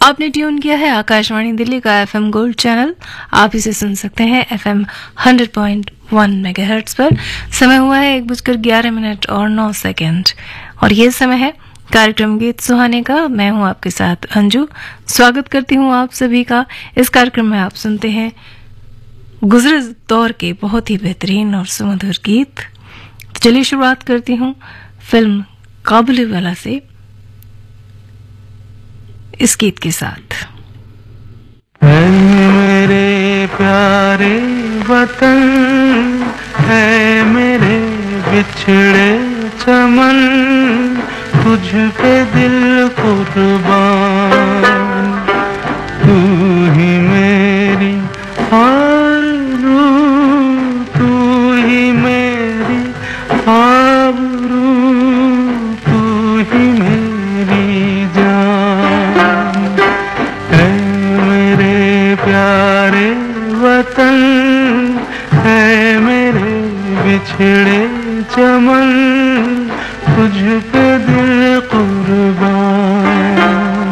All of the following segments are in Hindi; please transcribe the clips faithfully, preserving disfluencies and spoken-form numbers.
आपने ट्यून किया है आकाशवाणी दिल्ली का एफएम गोल्ड चैनल। आप इसे सुन सकते हैं FM hundred point one megahertz पर। समय हुआ है एक बजकर ग्यारह मिनट और नौ सेकंड और ये समय है कार्यक्रम गीत सुहाने का। मैं हूं आपके साथ अंजू। स्वागत करती हूं आप सभी का। इस कार्यक्रम में आप सुनते हैं गुजरे दौर के बहुत ही बेहतरीन और सुमधुर गीत। तो चलिए शुरुआत करती हूं फिल्म काबुलीवाला से इस गीत के साथ। है मेरे प्यारे वतन, है मेरे बिछड़े चमन, तुझ पे दिल कुर्बान, तू ही मेरी आरज़ू, तू ही मेरी आबरू, तू ही मेरी जान। है मेरे प्यारे वतन, है मेरे बिछड़े चमन, तुझ पे दिल कुर्बान।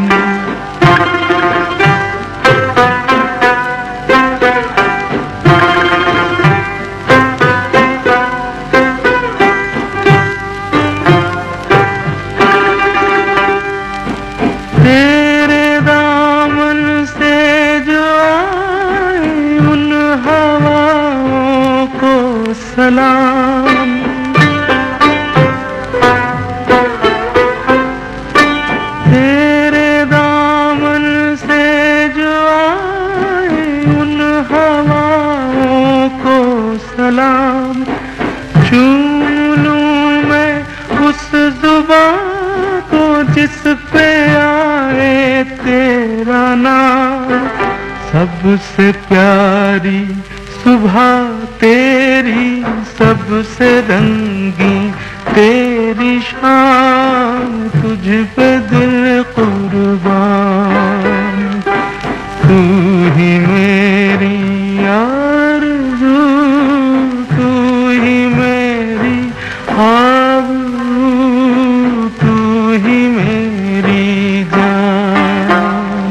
तेरे दामन से जो आई उन हवाओं को सलाम, तेरे दामन से जो आई उन हवाओं को सलाम। चूम लूं मैं उस जुबां को जिस पे आए तेरा नाम, सबसे प्यारी सुबह तेरी, सबसे रंगी तेरी शाम, तुझ पे दिल कुर्बान, तू ही मेरी आरज़ू, तू ही मेरी आबरू, तू ही मेरी जान।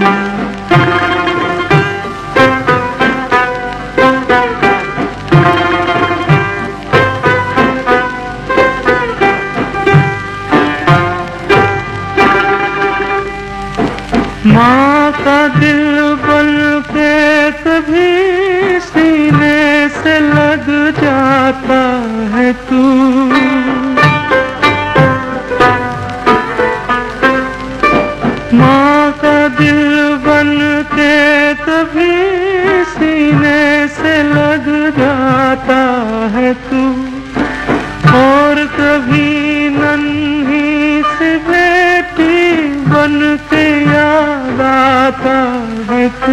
माँ का दिल बन के कभी सीने से लग जाता है तू, माँ का दिल बन के कभी सीने से लग जाता है तू, और कभी नन्ही सी बेटी बन के याद आता है तू।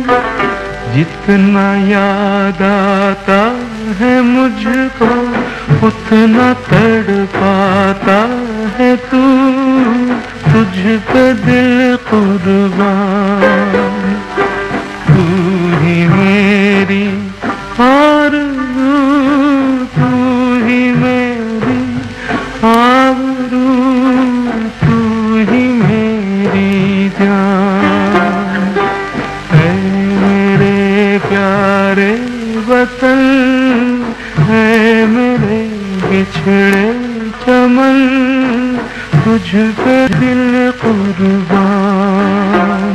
जितना याद आता है मुझको उतना तड़पाता है तू, तुझ पे दिल कुर्बान, तू ही मेरी आरज़ू, तू ही मेरी आबरू, तू ही मेरी जान। है मेरे प्यारे वतन, है मेरे बिछड़े चमन, तुझ पे दिल कुर्बान।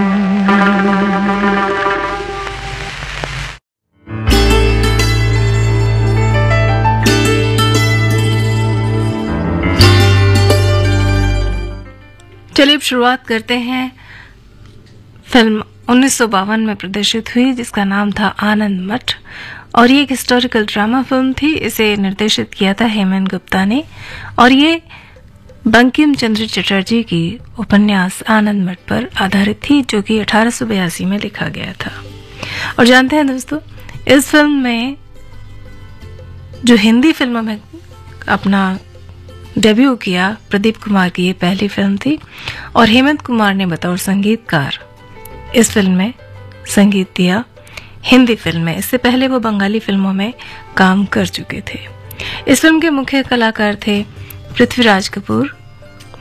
चलिए अब शुरुआत करते हैं फिल्म उन्नीस सौ बावन में प्रदर्शित हुई जिसका नाम था आनंद मठ, और ये एक हिस्टोरिकल ड्रामा फिल्म थी। इसे निर्देशित किया था हेमंत गुप्ता ने और ये बंकिम चंद्र चटर्जी की उपन्यास आनंद मठ पर आधारित थी, जो कि अठारह सौ बयासी में लिखा गया था। और जानते हैं दोस्तों, इस फिल्म में जो हिंदी फिल्मों में अपना डेब्यू किया, प्रदीप कुमार की ये पहली फिल्म थी और हेमंत कुमार ने बतौर संगीतकार इस फिल्म में संगीत दिया। हिंदी फिल्म में, इससे पहले वो बंगाली फिल्मों में काम कर चुके थे। इस फिल्म के मुख्य कलाकार थे पृथ्वीराज कपूर,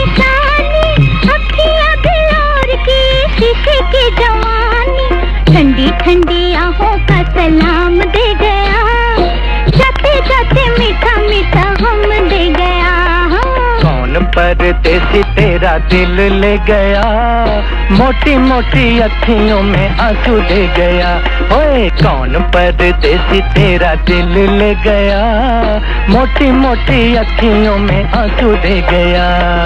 परदेसी तेरा दिल ले गया, मोटी मोटी अखियों में आंसू दे गया। ओए कौन परदेसी तेरा दिल ले गया, मोटी मोटी अखियों में आंसू दे गया।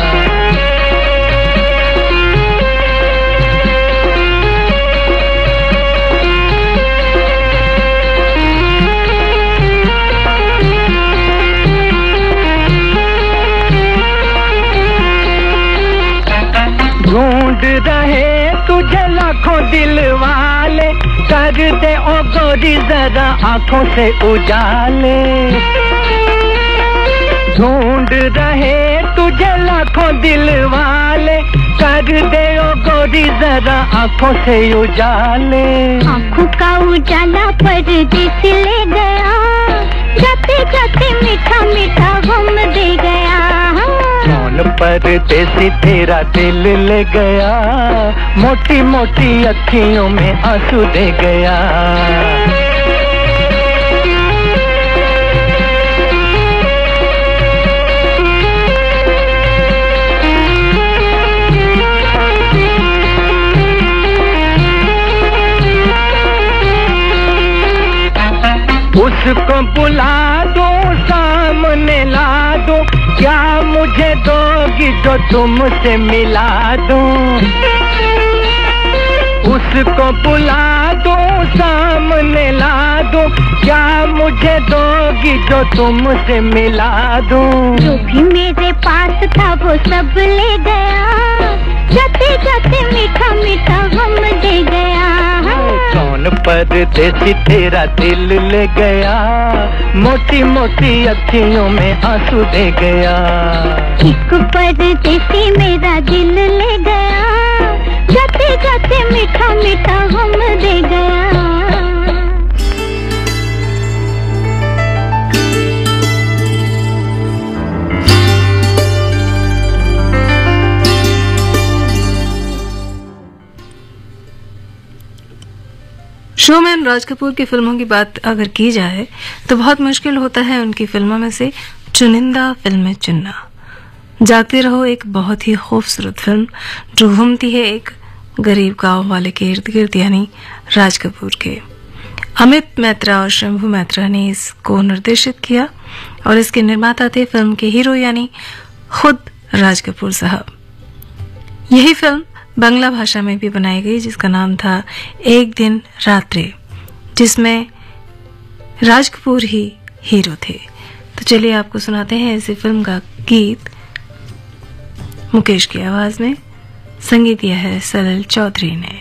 ढूंढ रहे तुझे लाखों दिल वाले, कर दे ओ गोरी जरा आंखों से उजाले। ढूंढ रहे तुझे लाखों दिल वाले, कर दे ओ गोरी जरा आंखों से उजाले। आंखों का उजाला परदेसी ले गया, जाते जाते मीठा मीठा गम दे गया। कौन परदेसी तेरा दिल ले गया, मोटी मोटी अखियों में आंसू दे गया। उसको बुला दो सामने ला दो, क्या मुझे दोगी जो तुमसे मिला दूं। उसको बुला दो सामने ला दो, क्या मुझे दोगी जो तुमसे मिला दूं। जो भी मेरे पास था वो सब ले गया, जाते जाते मीठा मीठा गम दे गया। कौन परदेसी तेरा दिल ले गया, मोटी मोटी अखियों में आंसू दे गया। एक परदेसी मेरा दिल ले गया, जाते जाते मीठा मीठा गम दे गया। शोमैन राज कपूर की फिल्मों की बात अगर की जाए तो बहुत मुश्किल होता है उनकी फिल्मों में से चुनिंदा फिल्में चुनना। जागते रहो एक बहुत ही खूबसूरत फिल्म जो घूमती है एक गरीब गांव वाले के इर्द गिर्द, यानी राज कपूर के। अमित मैत्रा और शंभू मैत्रा ने इसको निर्देशित किया और इसके निर्माता थे फिल्म के हीरो यानी खुद राज कपूर साहब। यही फिल्म बांग्ला भाषा में भी बनाई गई जिसका नाम था एक दिन रात्रे, जिसमें राज कपूर ही हीरो थे। तो चलिए आपको सुनाते हैं इसी फिल्म का गीत मुकेश की आवाज में। संगीत दिया है सलिल चौधरी ने।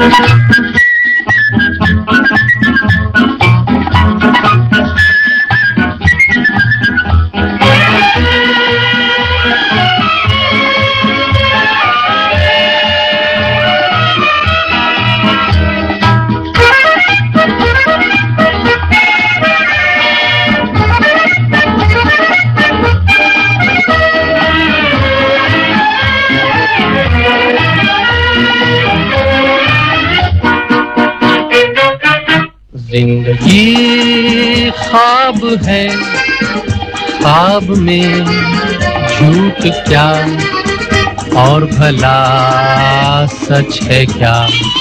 जिंदगी ख्वाब है, ख्वाब में झूठ क्या और भला सच है क्या।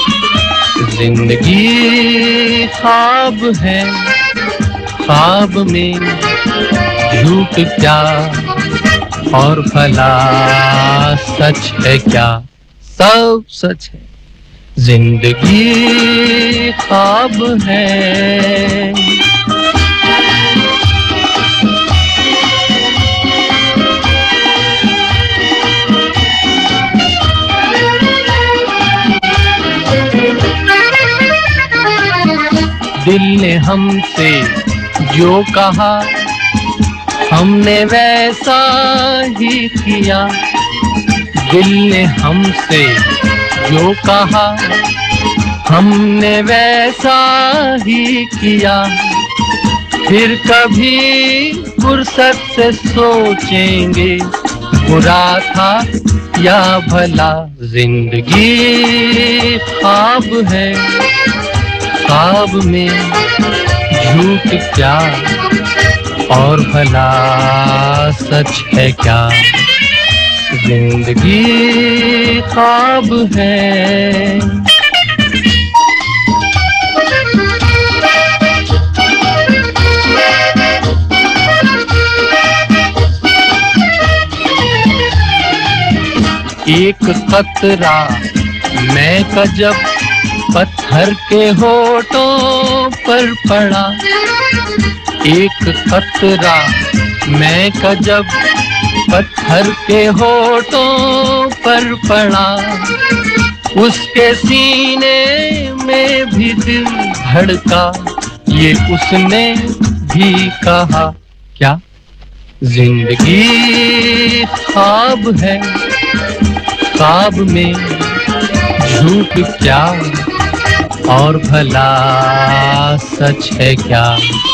जिंदगी ख्वाब है, ख्वाब में झूठ क्या और भला सच है क्या। सब सच है, जिंदगी ख्वाब है। दिल ने हमसे जो कहा हमने वैसा ही किया। दिल ने हमसे जो कहा हमने वैसा ही किया। फिर कभी फुर्सत से सोचेंगे बुरा था या भला। जिंदगी ख्वाब है, ख्वाब में झूठ क्या और भला सच है क्या। जिंदगी ख्वाब है। एक खतरा मैं का जब पत्थर के होठों पर पड़ा, एक खतरा मैं का जब पत्थर के होठों पर पड़ा, उसके सीने में भी दिल धड़का, ये उसने भी कहा क्या जिंदगी ख्वाब है, ख्वाब में झूठ क्या और भला सच है क्या।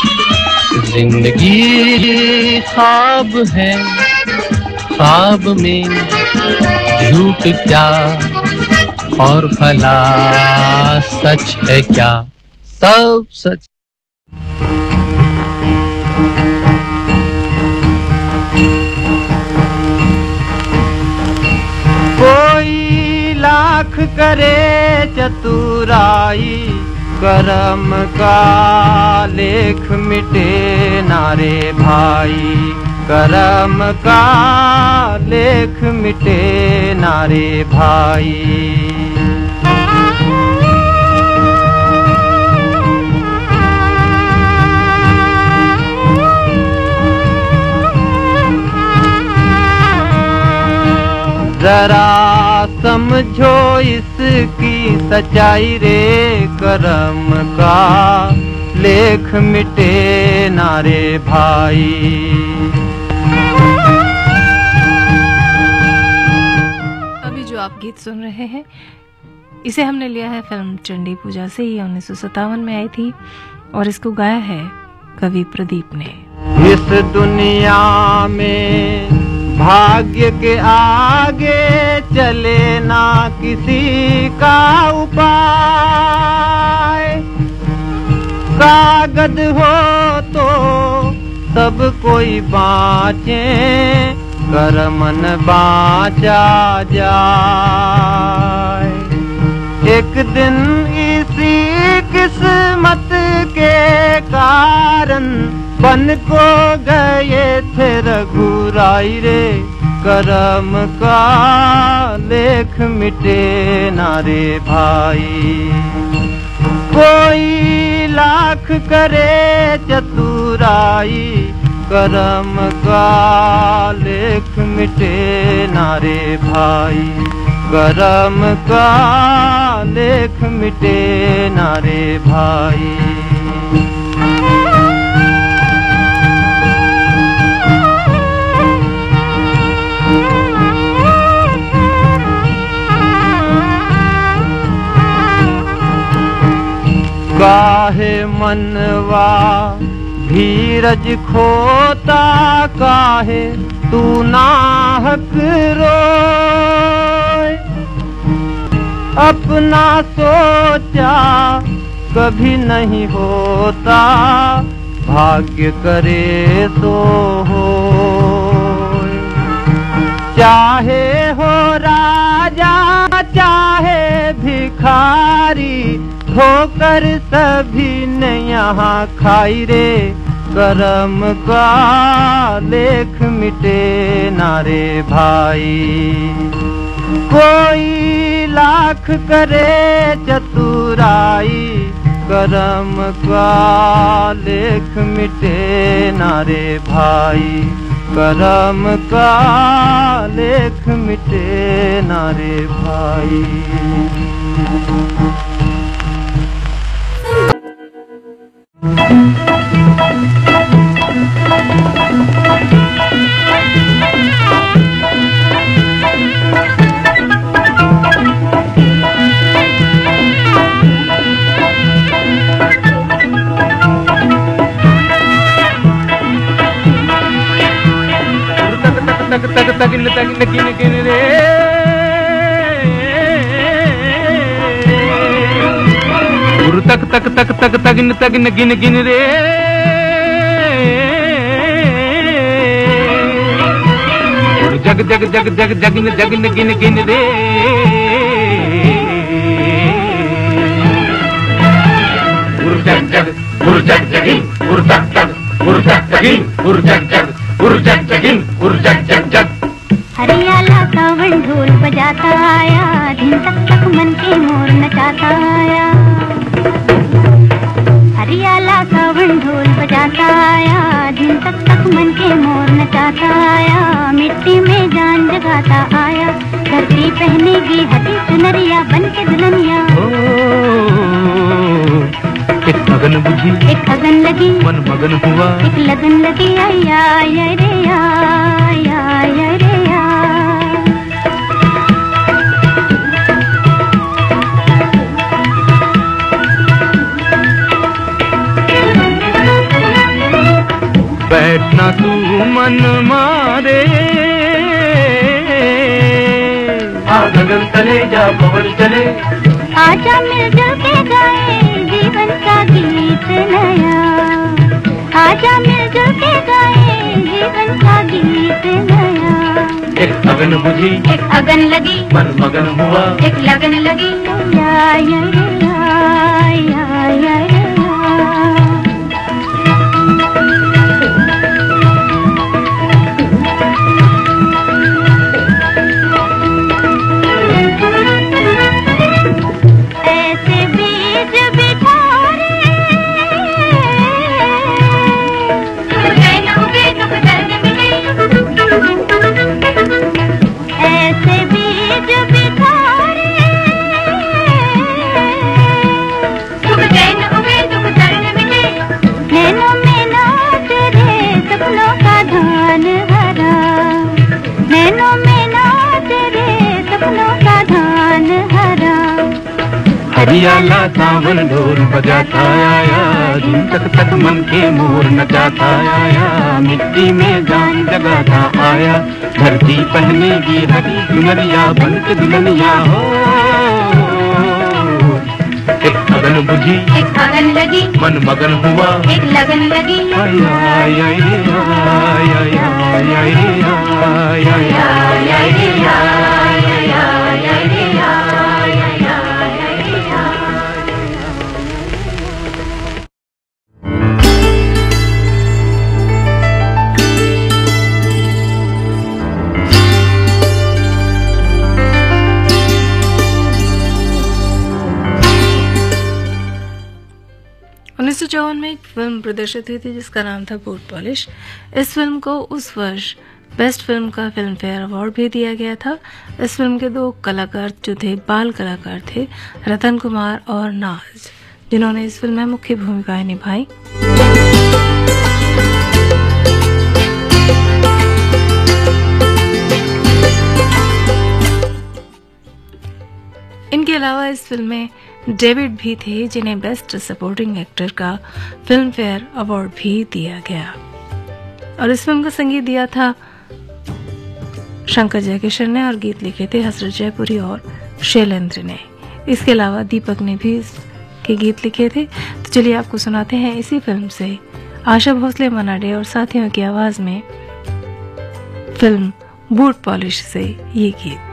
जिंदगी ख्वाब है, ख्वाब में झूठ क्या और भला सच है क्या, सब सच। कोई लाख करे चतुराई, करम का लेख मिटे नारे भाई, करम का लेख मिटे नारे भाई। जरा समझो इसकी सच्चाई रे, करम का लेख मिटे नारे भाई। अभी जो आप गीत सुन रहे हैं इसे हमने लिया है फिल्म चंडी पूजा से। ये उन्नीस सौ सत्तावन में आई थी और इसको गाया है कवि प्रदीप ने। इस दुनिया में भाग्य के आगे चले ना किसी का उपाय, कागज हो तो सब कोई बाँचे, करमन बाँचा जाए। एक दिन इसी किस्मत के कारण बन को गए थे रघुराई रे, करम का लेख मिटे नारे भाई। कोई लाख करे चतुराई, करम का लेख मिटे नारे भाई, करम का लेख मिटे नारे भाई। काहे मनवा धीरज खोता, काहे तू नाहक रोए, अपना सोचा कभी नहीं होता, भाग्य करे तो होए। चाहे हो राजा चाहे भिखारी, ठोकर सभी ने यहाँ खाई रे, करम का लेख मिटे नारे भाई। कोई लाख करे चतुराई, करम का लेख मिटे नारे भाई, करम का लेख मिटे नारे भाई। तक तक तगिन तगिन गिन गिन रे, तक तक तक तक तगिन तगिन गिन गिन रे, जग जग जग जग जगिन जगिन गिन गिन रे उर जग जग उर जग जगिन उर जग जग उर जग जगिन उर जग जग उर जग जगिन उर जग जग जग। हरियाला सावन ढोल बजाता आया, दिन तक तक मन के मोर नचाता आया। हरियाला सावन ढोल बजाता आया, दिन तक तक मन के मोर नचाता आया। मिट्टी में जान जगाता आया, धरती पहनेगी हरी सुनरिया बन के दुल्हनिया। एक लगन बुझी एक लगन लगी, मन मगन हुआ एक लगन लगी। आया आया रे आया आया रे आ। बैठना तू मन मारे, गगन चले जा पवन चले, आजा मिलजुल के गाए जीवन का गीत नया। आजा मिलजुल के गाए जीवन का गीत नया। एक अगन बुझी एक अगन लगी, मन मगन हुआ एक लगन लगी। या या या या या या। हरियाला सावन ढोल बजाता आया, दिन तक तक मन के मोर नचाता आया। मिट्टी में जान जगाता आया, धरती पहनेगी हरी सुनरिया बन के दुल्हनिया हो। एक अगन बुझी एक अगन लगी, मन मगन हुआ एक लगन लगी। आया आया आया आया आया आया आया उन्नीस सौ चौवन में एक फिल्म प्रदर्शित हुई थी जिसका नाम था बूट पॉलिश। इस फिल्म को उस वर्ष बेस्ट फिल्म का फिल्म फेयर अवार्ड भी दिया गया था। इस फिल्म के दो कलाकार जो थे बाल कलाकार थे, रतन कुमार और नाज, जिन्होंने इस फिल्म में मुख्य भूमिकाएं निभाई। इनके अलावा इस फिल्म में डेविड भी थे, जिन्हें बेस्ट सपोर्टिंग एक्टर का फिल्म फेयर अवार्ड भी दिया गया। और इस फिल्म का संगीत दिया था शंकर जयकिशन ने और गीत लिखे थे हसरत जयपुरी और शैलेंद्र ने। इसके अलावा दीपक ने भी इसके गीत लिखे थे। तो चलिए आपको सुनाते हैं इसी फिल्म से आशा भोसले, मन्ना डे और साथियों की आवाज में फिल्म बूट पॉलिश से ये गीत।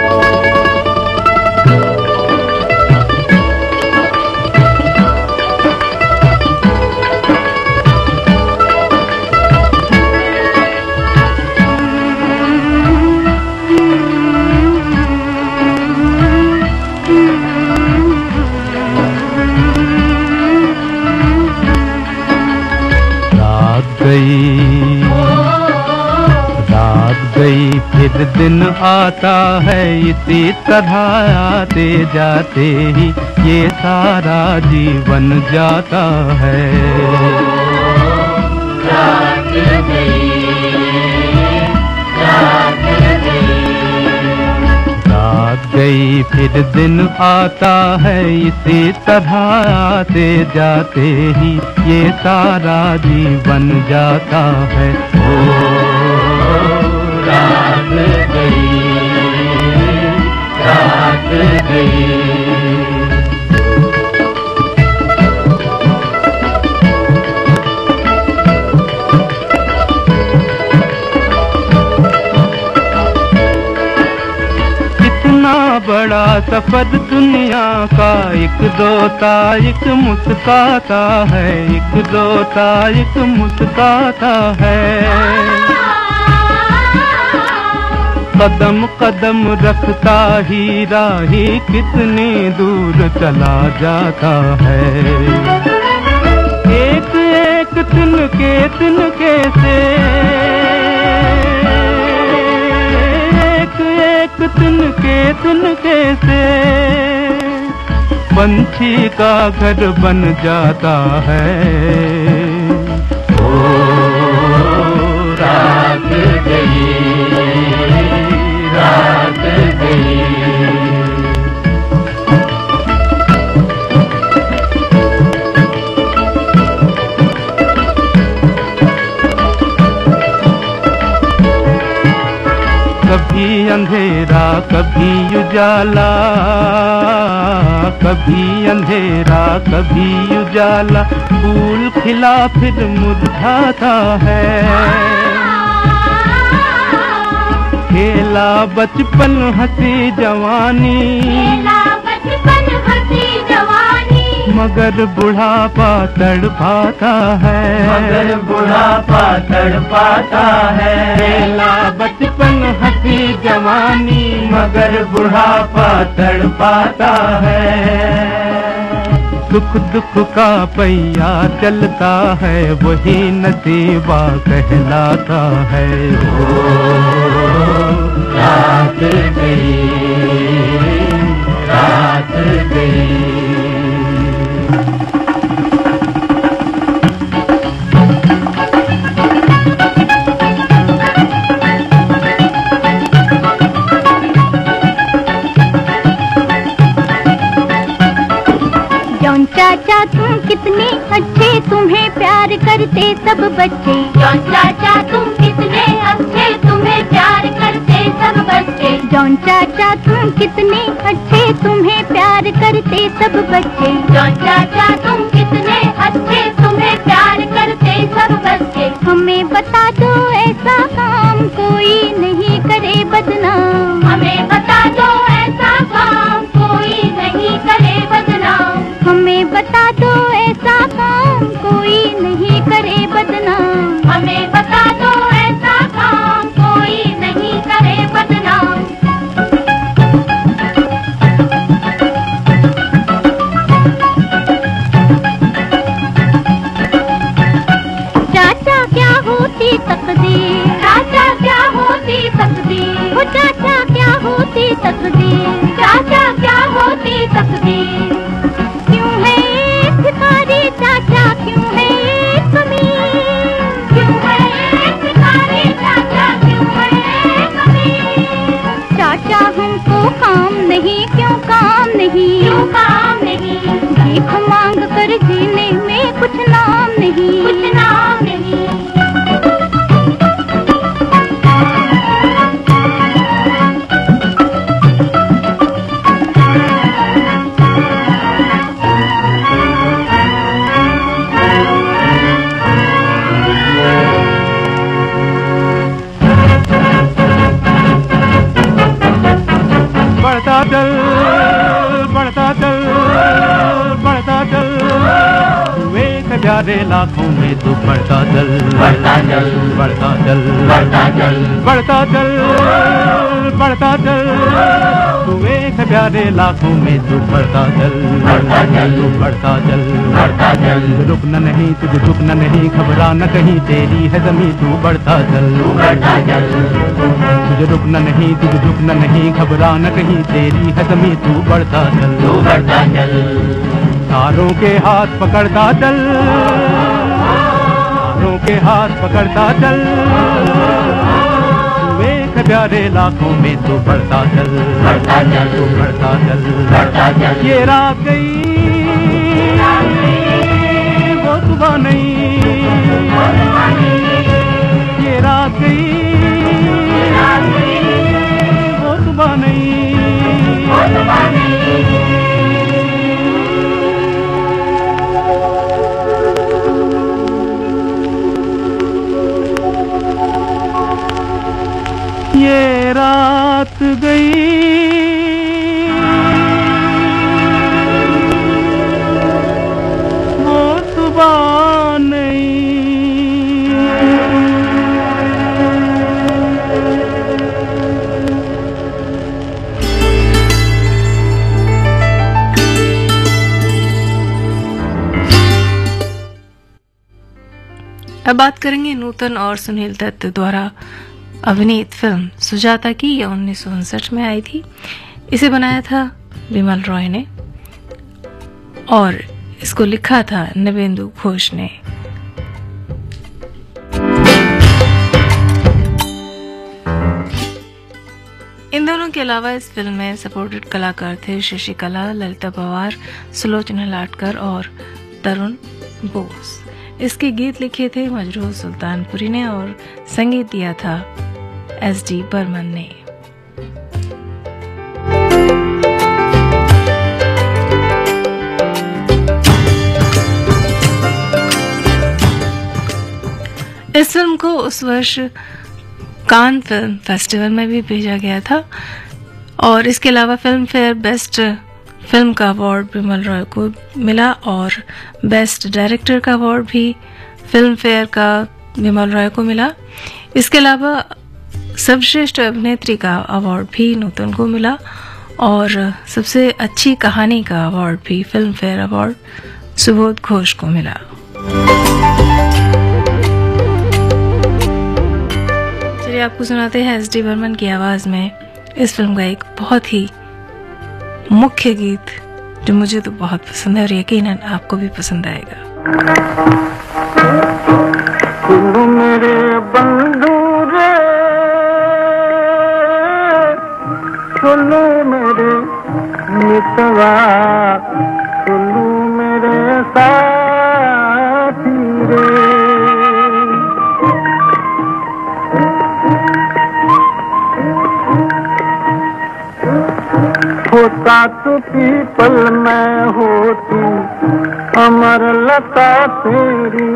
रात गई फिर दिन आता है, इसी तरह आते जाते ही ये सारा जीवन जाता है। रात गई, रात गई, रात गई फिर दिन आता है, इसी तरह आते जाते ही ये सारा जीवन जाता है। ओ रात गई, रात गई। बड़ा सफर दुनिया का, एक रोता एक मुस्काता है, एक रोता एक मुस्काता है। कदम कदम रखता ही राही कितनी दूर चला जाता है। एक एक तिनके तिनके से, एक एक तिनके तिनके से पंछी का घर बन जाता है। ओ रात गई, रात गई। कभी अंधेरा कभी उजाला, कभी अंधेरा कभी उजाला, फूल खिला फिर मुरझाता है। खेला बचपन हंसी जवानी, खेला बचपन हंसी जवानी, मगर बुढ़ापा तड़पाता है, मगर बुढ़ापा तड़पाता है। खेला बचपन हंसी जवानी, मगर बुढ़ापा तड़पाता है। दुख दुख का पहिया चलता है, वही नसीबा कहलाता है। ओ रात गई, रात गई। जॉन चाचा तुम कितने अच्छे, तुम्हें प्यार करते सब बच्चे। जॉन चाचा तुम कितने अच्छे, तुम्हें प्यार करते सब बच्चे। जॉन चाचा तुम कितने अच्छे, तुम्हें प्यार करते सब बच्चे। जॉन चाचा तुम कितने अच्छे, तुम्हें प्यार करते सब बच्चे। हमें बता दो ऐसा काम कोई नहीं करे बदनाम, हमें बता दो ऐसा काम कोई नहीं करे बदनाम। हमें बता दो ऐसा काम कोई नहीं करे बदनाम, हमें बता दो ऐसा काम कोई नहीं करे बदनाम। चाचा क्या होती तकदीर, चाचा क्या होती तकदीर, वो चाचा क्या होती तकदीर, चाचा क्या होती तकदीर। क्यों है एक भिखारी चाचा, क्यों है एक अमीर, क्यों है एक भिखारी चाचा, क्यों है एक अमीर। चाचा हमको काम नहीं, क्यों काम नहीं, क्यों काम नहीं। भीख मांग कर जीने में कुछ नाम नहीं, कुछ नाम नहीं। बढ़ता चल बढ़ता चल बढ़ता चल, एक हजारे लाखों में तू बढ़ता चल, बढ़ता चल, बढ़ता चल बढ़ता चल, बढ़ता चल बढ़ता चल, तू एक हजारे लाखों में तू बढ़ता चल, बढ़ता चल, तू बढ़ता चल, बढ़ता चल। रुकना नहीं तुझे झुकना नहीं, घबरा न कहीं तेरी है जमीन, तू बढ़ता चल, बढ़ता चल, तुझे रुकना नहीं तुझे झुकना नहीं, घबरा न कहीं तेरी है जमीन, तू बढ़ता चल, तू बढ़ता चल। तारों के हाथ पकड़ता चल, तारों के हाथ पकड़ता चल, तू एक प्यारे लाखों में तू बढ़ता चल, बढ़ता चल, तू बढ़ता चल, बढ़ता चल। ये रात गई वो सुबह नहीं, ये रात गई वो सुबह नहीं। ये रात गई अब बात करेंगे नूतन और सुनील दत्त द्वारा अभिनीत फिल्म सुजाता की। यह उन्नीस सौ उनसठ में आई थी। इसे बनाया था विमल रॉय ने और इसको लिखा था नवेंदु घोष ने। इन दोनों के अलावा इस फिल्म में सपोर्टेड कलाकार थे शशिकला, ललिता पवार, सुलोचना लाटकर और तरुण बोस। इसके गीत लिखे थे मजरूह सुल्तानपुरी ने और संगीत दिया था एस डी बर्मन ने। इस फिल्म को उस वर्ष कान फिल्म फेस्टिवल में भी भेजा गया था और इसके अलावा फिल्म फेयर बेस्ट फिल्म का अवार्ड विमल रॉय को मिला और बेस्ट डायरेक्टर का अवार्ड भी फिल्म फेयर का विमल रॉय को मिला। इसके अलावा सर्वश्रेष्ठ अभिनेत्री का अवार्ड भी नूतन को मिला और सबसे अच्छी कहानी का अवार्ड भी Filmfare award Subodh Ghosh को मिला। चलिए आपको सुनाते हैं एस डी बर्मन की आवाज में इस फिल्म का एक बहुत ही मुख्य गीत जो मुझे तो बहुत पसंद है और यकीनन आपको भी पसंद आएगा। सुनो मेरे बंधु रे, सुनो मेरे मितवा, सुनो मेरे साथी रे। होता तो पीपल में होती अमर लता तेरी,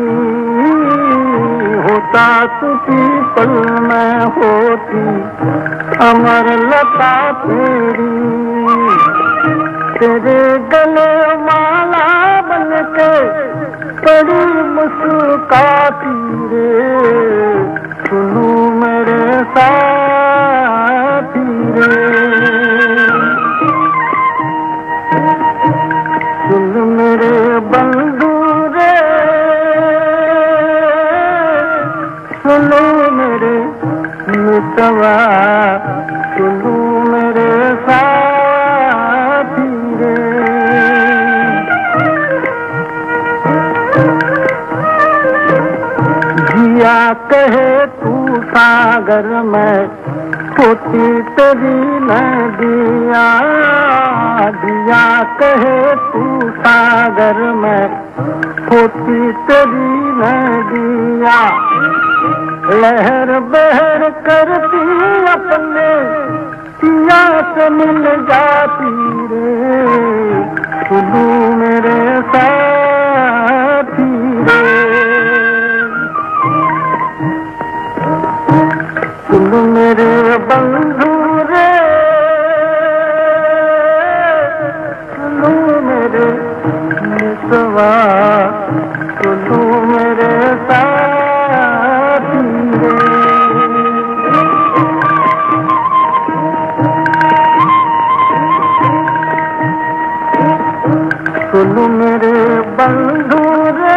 होता तो पीपल में होती अमर लता तेरी। तेरे गले माला बनके बड़ी मुस्कुराती रे, सुनो मेरे साथी रे। सुन मेरे बंधु रे, सुनो मेरे मितवा, सुनो मेरे साथी रे। जिया कहे तू सागर में होती तेरी नदिया, दिया कहे तू सागर में होती तेरी नदिया। लहर बहर करती अपने पिया से मिल जाती रे, सुनो मेरे साथी रे। सुनो मेरे बंधु रे, सुनो मेरे मितवा, सुनो मेरे साथी रे। सुनो मेरे बंधु रे।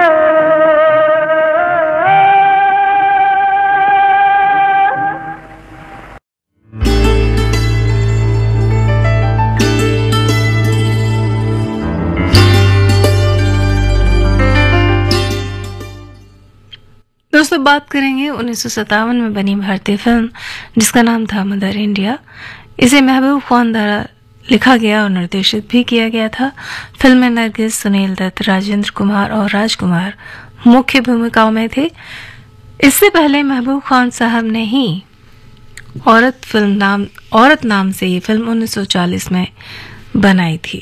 दोस्तों बात करेंगे उन्नीस सौ सत्तावन में बनी भारतीय फिल्म जिसका नाम था मदर इंडिया। इसे महबूब खान द्वारा लिखा गया और निर्देशित भी किया गया था। फिल्म में नरगिस, सुनील दत्त, राजेंद्र कुमार और राजकुमार मुख्य भूमिकाओं में थे। इससे पहले महबूब खान साहब ने ही औरत फिल्म नाम औरत नाम से ये फिल्म उन्नीस सौ चालीस में बनाई थी।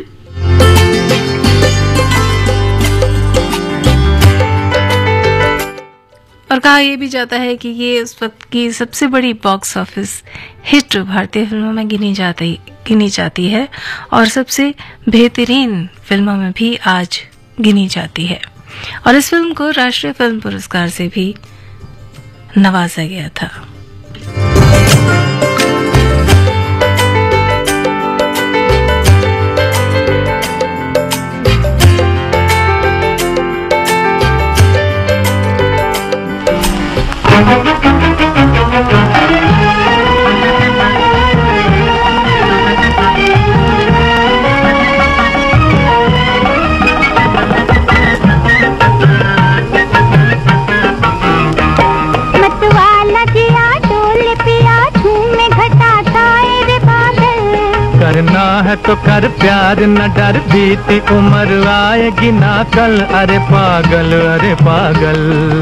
और कहा यह भी जाता है कि ये उस वक्त की सबसे बड़ी बॉक्स ऑफिस हिट भारतीय फिल्मों में गिनी जाती गिनी जाती है और सबसे बेहतरीन फिल्मों में भी आज गिनी जाती है। और इस फिल्म को राष्ट्रीय फिल्म पुरस्कार से भी नवाजा गया था। है तो कर प्यार न डर बीती उम्र आएगी ना कल। अरे पागल अरे पागल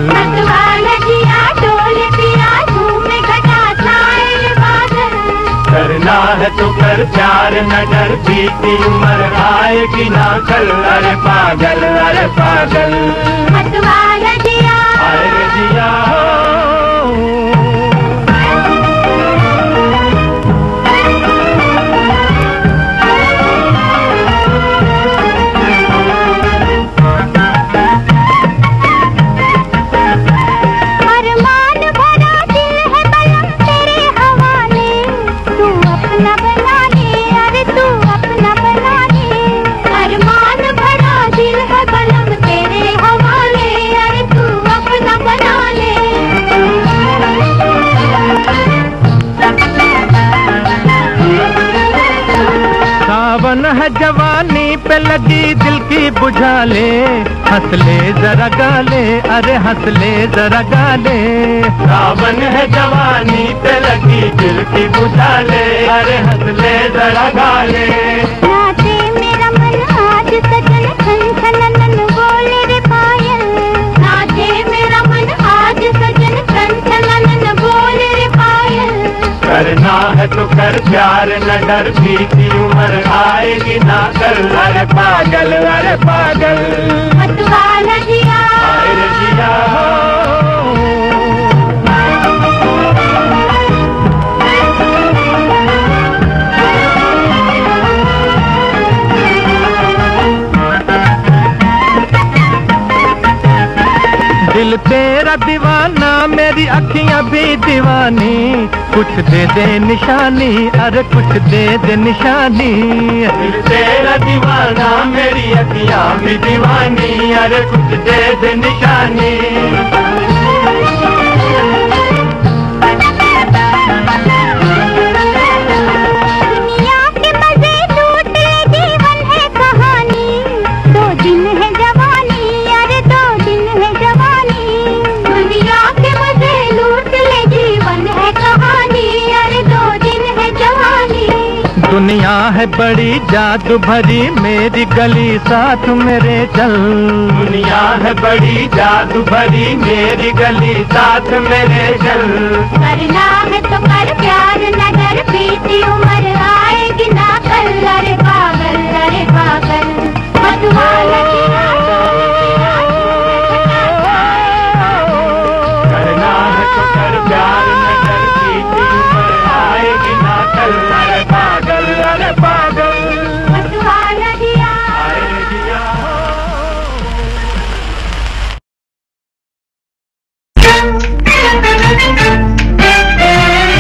करना है तो कर प्यार न डर बीती उम्र आएगी ना कल। अरे पागल अरे पागल अरे जिया है जवानी पे लगी दिल की बुझा ले। हंस ले जरा गाले अरे हंस ले जरा गाले। सावन है जवानी पे लगी दिल की बुझा ले। अरे हंस ले जरा गाले। नाचे मेरा मन आज सजन खन खनन बोले रे पायल। नाचे मेरा मन आज सजन खन खनन बोले रे पायल। करना है तो कर प्यार न डर बीती उम्र आएगी ना कल। अरे पागल अरे पागल मतवाला जिया अरे जिया दिल तेरा दीवाना मेरी अखियां भी दीवानी। कुछ दे दे निशानी अरे कुछ दे दे निशानी। दिल तेरा दीवाना मेरी अखियां भी दीवानी। अरे कुछ दे दे निशानी। दुनिया के मजे लूट ले जीवन है कहानी। दो दिन है जवानी अरे दो दिन है जवानी। दुनिया के मजे लूट ले जीवन है कहानी। अरे दो दिन है जवानी। दुनिया है बड़ी जादू भरी मेरी गली साथ मेरे चल। दुनिया है बड़ी जादू भरी मेरी गली साथ मेरे चल। करना है तो कर प्यार न डर बीती उम्र आएगी ना कल। अरे पागल अरे पागल मतवाला जिया करना है तो कर प्यार न डर बीती उम्र आएगी ना कल। अरे पागल अरे पागल मतवाला जिया अरे जिया। Thank you.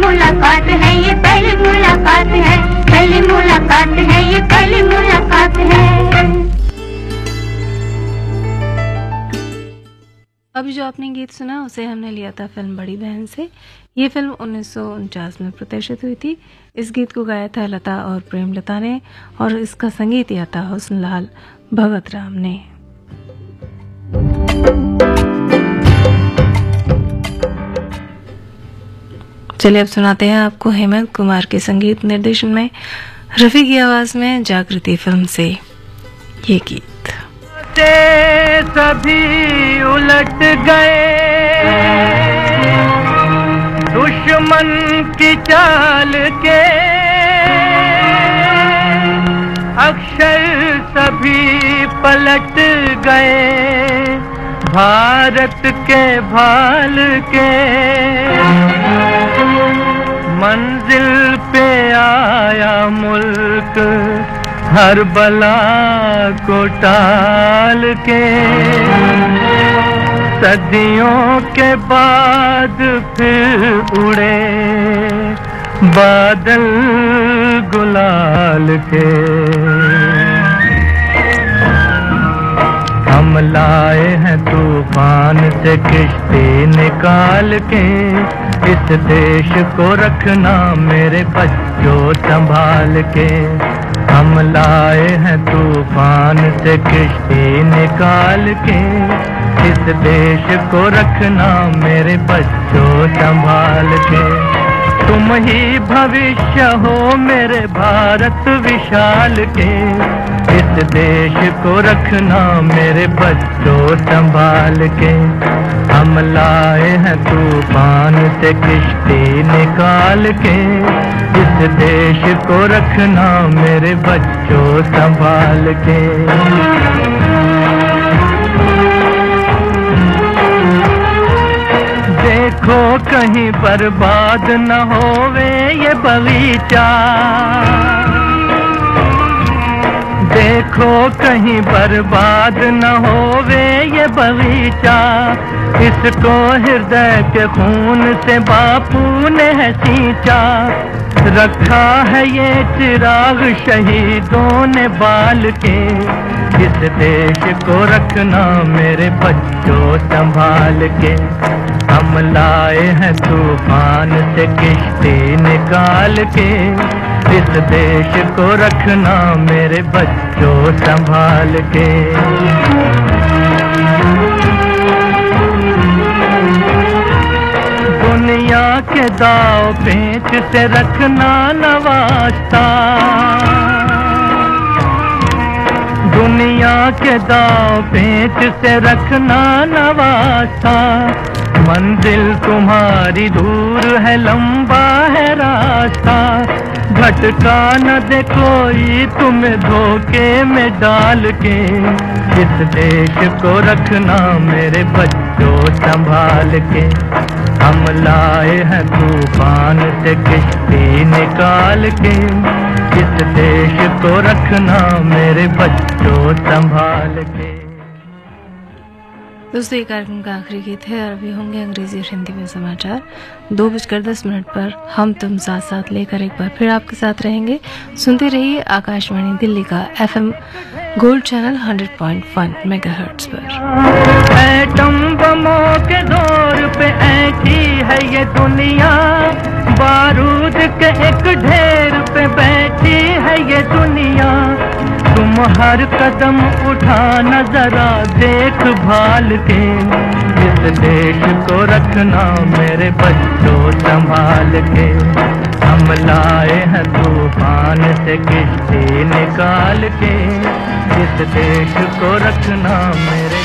मुलाकात है, ये पहली मुलाकात है, पहली मुलाकात है, ये पहली मुलाकात है। अभी जो आपने गीत सुना उसे हमने लिया था फिल्म बड़ी बहन से। ये फिल्म उन्नीस सौ उनचास में प्रदर्शित हुई थी। इस गीत को गाया था लता और प्रेमलता ने और इसका संगीत दिया था हुस्नलाल भगत राम ने। चलिए अब सुनाते हैं आपको हेमंत कुमार के संगीत निर्देशन में रफी की आवाज में जागृति फिल्म से ये गीत। सभी उलट गए दुश्मन की चाल के, अक्षर सभी पलट गए भारत के भाल के। मंजिल पे आया मुल्क हर बला को टाल के, सदियों के बाद फिर उड़े बादल गुलाल के। हम लाए हैं तूफान से किश्ती निकाल के, इस देश को रखना मेरे बच्चों संभाल के। हम लाए हैं तूफान से किश्ती निकाल के, इस देश को रखना मेरे बच्चों संभाल के। तुम ही भविष्य हो मेरे भारत विशाल के, इस देश को रखना मेरे बच्चों संभाल के। हम लाए हैं तूफान से किश्ती निकाल के, इस देश को रखना मेरे बच्चों संभाल के। देखो कहीं बर्बाद न होवे ये बगीचा, देखो कहीं बर्बाद न होवे ये बगीचा। इसको हृदय के खून से बापू ने है सींचा, रखा है ये चिराग शहीदों ने बाल के। इस देश को रखना मेरे बच्चों संभाल के। हम लाए हैं तूफान से किश्ती निकाल के, इस देश को रखना मेरे बच्चों संभाल के। दुनिया के दाव पेच से रखना न वास्ता, दुनिया के दाव पेच से रखना न वास्ता। मंजिल तुम्हारी दूर है, लंबा है रास्ता, भटका न दे कोई तुम्हें धोखे में डाल के। इस देश को रखना मेरे बच्चों संभाल के। हम लाए हैं तूफान से किश्ती निकाल के, इस देश को रखना मेरे बच्चों संभाल के। दोस्तों, ये कार्यक्रम का आखिरी गीत है और अभी होंगे अंग्रेजी और हिंदी में समाचार। दो बजकर दस मिनट पर हम तुम साथ साथ लेकर एक बार फिर आपके साथ रहेंगे। सुनते रहिए आकाशवाणी दिल्ली का FM gold channel hundred point one megahertz पर। एटम बमों के दौर पे ऐसी है ये दुनिया, बारूद के एक ढेर पे बैठी है ये दुनिया। तुम हर कदम उठाना जरा देख भाल के, इस देश को रखना मेरे बच्चों संभाल के। हम लाए हैं तूफान से किश्ती निकाल के, इस देश को रखना मेरे